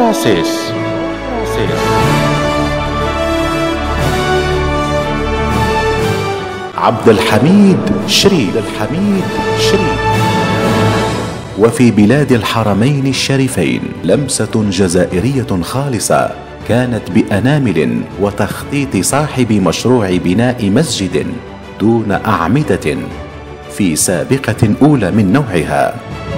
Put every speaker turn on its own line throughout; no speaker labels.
أوراسيس. عبد الحميد شريف. وفي بلاد الحرمين الشريفين لمسة جزائرية خالصة كانت بأنامل وتخطيط صاحب مشروع بناء مسجد دون أعمدة في سابقة أولى من نوعها.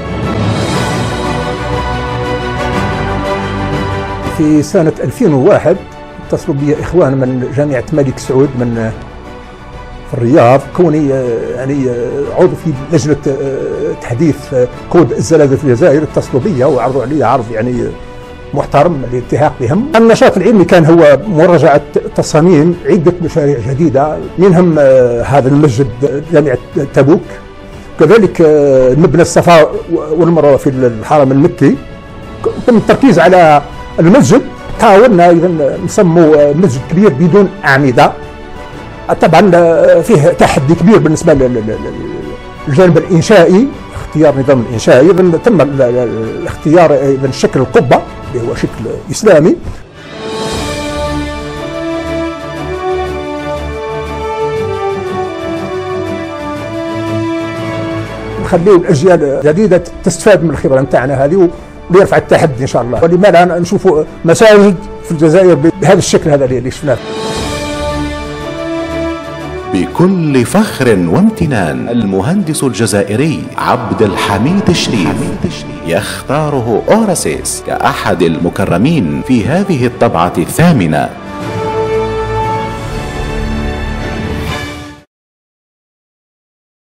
في سنة 2001 اتصلوا بي إخوان من جامعة الملك سعود من في الرياض، كوني يعني عضو في لجنة تحديث كود الزلازل في الجزائر. اتصلوا بي وعرضوا علي عرض يعني محترم للالتحاق بهم. النشاط العلمي كان هو مراجعة تصاميم عدة مشاريع جديدة، منهم هذا المسجد جامعة تبوك، كذلك مبنى الصفا والمروة في الحرم المكي. تم التركيز على المسجد، حاولنا ايضا نسموا مسجد كبير بدون أعمدة. طبعا فيه تحدي كبير بالنسبه للجانب الانشائي، اختيار نظام الانشائي. تم الاختيار ايضا شكل القبه اللي هو شكل اسلامي. نخليو الاجيال الجديده تستفاد من الخبره نتاعنا هذه ويرفع التحدي ان شاء الله. ولما لا نشوفوا مساجد في الجزائر بهذا الشكل هذا اللي شفناه.
بكل فخر وامتنان المهندس الجزائري عبد الحميد شريف يختاره أوراسيس كأحد المكرمين في هذه الطبعة الثامنة